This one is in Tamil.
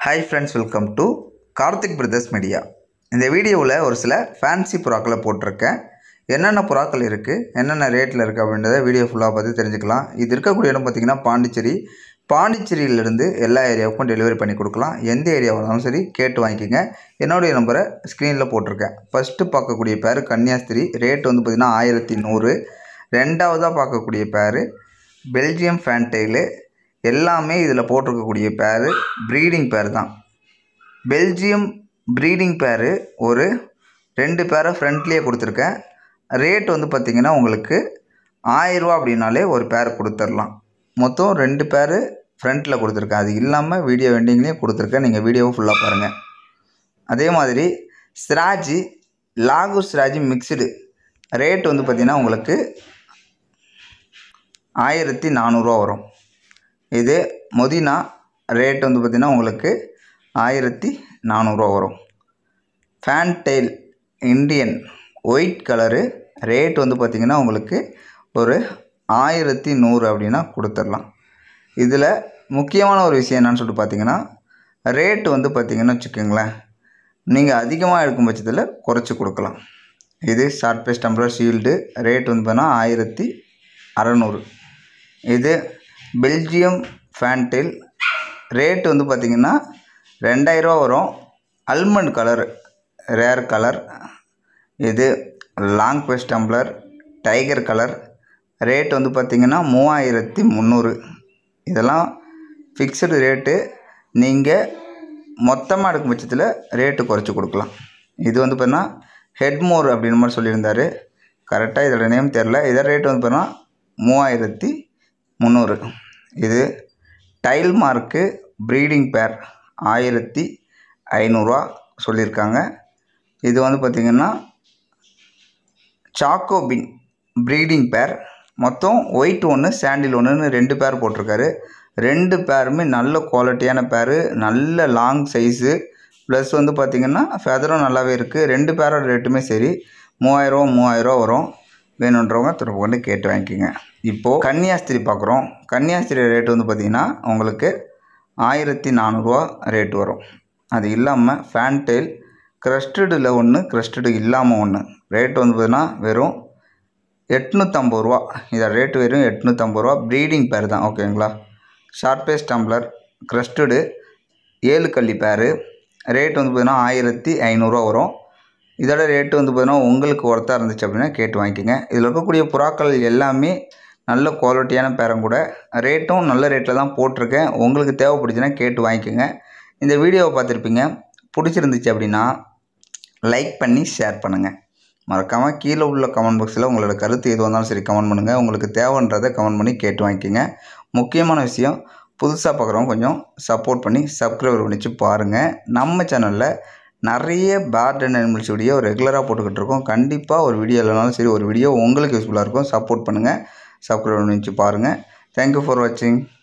Hi friends, welcome to Karthik Brothers Media. இந்த வீடியோவில் ஒரு சில ஃபேன்சி புறாக்களை போட்டிருக்கேன். என்னென்ன புறாக்கள் இருக்குது, என்னென்ன ரேட்டில் இருக்குது அப்படின்றத வீடியோ ஃபுல்லாக பார்த்து தெரிஞ்சுக்கலாம். இது இருக்கக்கூடிய இடம் பார்த்திங்கன்னா பாண்டிச்சேரியிலிருந்து எல்லா ஏரியாவுக்கும் டெலிவரி பண்ணி கொடுக்கலாம். எந்த ஏரியாவாக இருந்தாலும் சரி கேட்டு வாங்கிக்கோங்க. என்னுடைய நம்பரை ஸ்க்ரீனில் போட்டிருக்கேன். ஃபஸ்ட்டு பார்க்கக்கூடிய பேர் கன்னியாஸ்திரி, ரேட் வந்து பார்த்திங்கன்னா 1100. ரெண்டாவதாக பார்க்கக்கூடிய பேர் பெல்ஜியம் ஃபேன்டெயிலு. எல்லாமே இதில் போட்டிருக்கக்கூடிய பேர் ப்ரீடிங் பேர் தான். பெல்ஜியம் ப்ரீடிங் பேர் ஒரு 2 பேரை ஃப்ரண்ட்லேயே கொடுத்துருக்கேன். ரேட் வந்து பார்த்திங்கன்னா உங்களுக்கு 1000 ரூபா அப்படின்னாலே ஒரு பேர் கொடுத்துடலாம். மொத்தம் 2 பேர் ஃப்ரண்ட்டில் கொடுத்துருக்கேன். அது இல்லாமல் வீடியோ வெண்டிங்லேயும் கொடுத்துருக்கேன். நீங்கள் வீடியோவை ஃபுல்லாக பாருங்கள். அதே மாதிரி ஸ்ராஜி, லாகூர் ஸ்ராஜி மிக்ஸ்டு, ரேட் வந்து பார்த்திங்கன்னா உங்களுக்கு 1400 ரூபா வரும். இது மொதினா, ரேட் வந்து பார்த்திங்கன்னா உங்களுக்கு 1400 ரூபா வரும். Fantail Indian white colour, rate வந்து பார்த்திங்கன்னா உங்களுக்கு ஒரு 1100 அப்படின்னா கொடுத்துடலாம். இதில் முக்கியமான ஒரு விஷயம் என்னன்னு சொல்லிட்டு பார்த்திங்கன்னா, ரேட்டு வந்து பார்த்திங்கன்னா வச்சுக்கோங்களேன், நீங்கள் அதிகமாக எடுக்கும் பட்சத்தில் குறைச்சி கொடுக்கலாம். இது short face tumbler shield, rate வந்து பார்த்தீங்கன்னா 1600. இது பெல்ஜியம் ஃபேன்டெயில், ரேட் வந்து பார்த்திங்கன்னா 2000 ரூபா வரும். Almond colour, rare colour. இது long face tumbler tiger colour, rate வந்து பார்த்திங்கன்னா 3300. இதெல்லாம் ஃபிக்ஸ்டு ரேட்டு. நீங்கள் மொத்தமாக எடுக்கும் பட்சத்தில் ரேட்டு குறைச்சி கொடுக்கலாம். இது வந்து பார்த்தீங்கன்னா ஹெட்மோர் அப்படின்னு மாதிரி சொல்லியிருந்தார். கரெக்டாக இதோட நேம் தெரில. இதோட ரேட் வந்து பார்த்தீங்கன்னா 3300. இது டைல் மார்க்கு ப்ரீடிங் பேர் 1500 ரூபா சொல்லியிருக்காங்க. இது வந்து பார்த்திங்கன்னா சாக்கோபின் ப்ரீடிங் பேர். மொத்தம் ஒயிட் ஒன்று சாண்டில் ஒன்றுன்னு 2 பேர் போட்டிருக்காரு. 2 பேருமே நல்ல குவாலிட்டியான பேர், நல்ல லாங் சைஸு, ப்ளஸ் வந்து பார்த்திங்கன்னா ஃபெதரும் நல்லாவே இருக்குது. 2 பேரோட ரேட்டுமே சரி 3000 ரூபா வரும். வேணுன்றவங்க திரும்ப கொண்டு கேட்டு வாங்கிக்கோங்க. இப்போது கன்னியாஸ்திரி பார்க்குறோம். கன்னியாஸ்திரி ரேட்டு வந்து பார்த்திங்கன்னா உங்களுக்கு 1400 ரூபா ரேட் வரும். அது இல்லாமல் ஃபேன்டெயில் க்ரஸ்டடில் ஒன்று, க்ரஸ்டடு இல்லாமல் ஒன்று, ரேட் வந்து பார்த்திங்கன்னா வெறும் 850 ரூபா. இதோட ரேட்டு வெறும் 850 ரூபா. ப்ரீடிங் பேர் தான், ஓகேங்களா. ஷார்ட் பேஸ் டம்ளர் க்ரஸ்டடு 7 கள்ளி பேர், ரேட் வந்து பார்த்திங்கன்னா 1500 ரூபா வரும். இதோட ரேட்டு வந்து பார்த்திங்கன்னா உங்களுக்கு ஒர்த்தாக இருந்துச்சு அப்படின்னா கேட்டு வாங்கிக்கோங்க. இதில் இருக்கக்கூடிய புறாக்கள் எல்லாமே நல்ல குவாலிட்டியான பேரம் கூட, ரேட்டும் நல்ல ரேட்டில் தான் போட்டிருக்கேன். உங்களுக்கு தேவைப்படுச்சுன்னா கேட்டு வாங்கிக்கோங்க. இந்த வீடியோவை பார்த்துருப்பீங்க. பிடிச்சிருந்துச்சு அப்படின்னா லைக் பண்ணி ஷேர் பண்ணுங்கள். மறக்காமல் கீழே உள்ள கமெண்ட் பாக்ஸில் உங்களோட கருத்து எது வந்தாலும் சரி கமெண்ட் பண்ணுங்கள். உங்களுக்கு தேவைன்றதை கமெண்ட் பண்ணி கேட்டு வாங்கிக்கோங்க. முக்கியமான விஷயம், புதுசாக பார்க்குறவங்க கொஞ்சம் சப்போர்ட் பண்ணி சப்ஸ்கிரைபர் பண்ணிச்சு பாருங்கள். நம்ம சேனலில் நிறைய பேர்ட் அண்ட் அனிமல்ஸ் வீடியோ ரெகுலராக போட்டுக்கிட்டு இருக்கோம். கண்டிப்பாக ஒரு வீடியோ இல்லைனாலும் சரி ஒரு வீடியோ உங்களுக்கு யூஸ்ஃபுல்லாக இருக்கும். சப்போர்ட் பண்ணுங்கள், சப்ஸ்கிரைப் பண்ணி பாருங்கள். தேங்க்யூ ஃபார் வாட்சிங்.